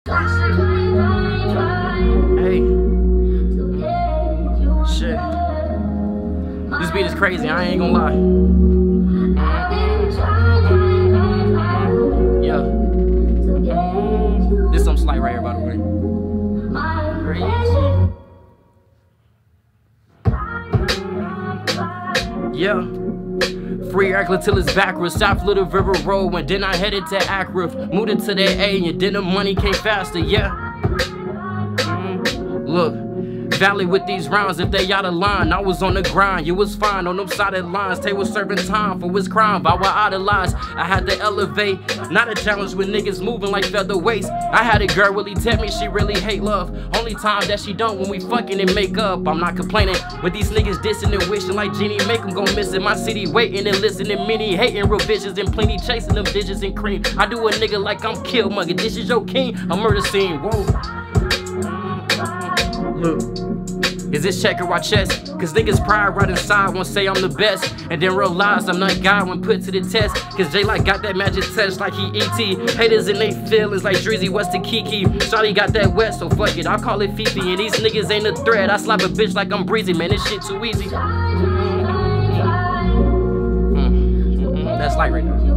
Hey. Shit. This beat is crazy, I ain't gonna lie. Yeah. This is some slight right here, by the way. Yeah. Free Akla till it's backwards. South Little River Road, and then I headed to Akra. Moved into the A, and then the money came faster. Yeah. Look. Valley with these rounds, if they out of line, I was on the grind, you was fine on them sided lines. They was serving time for his crime, I was idolized. I had to elevate, not a challenge with niggas moving like featherweights. I had a girl really tell me she really hate love. Only time that she don't when we fucking and make up. I'm not complaining, but these niggas dissing and wishing like Genie make them go missing. My city waiting and listening, many hating real visions and plenty chasing them digits and cream. I do a nigga like I'm Killmonger, this is your king, a murder scene, whoa. Look. Is this checker our chest? Cause niggas pride right inside won't say I'm the best, and then realize I'm not God when put to the test. Cause J-Like got that magic touch like he E.T. Haters in they feelings like Drizzy, what's the Kiki? Shawty got that wet, so fuck it, I'll call it Fifi. And these niggas ain't a threat, I slap a bitch like I'm breezy. Man, this shit too easy. That's light right now.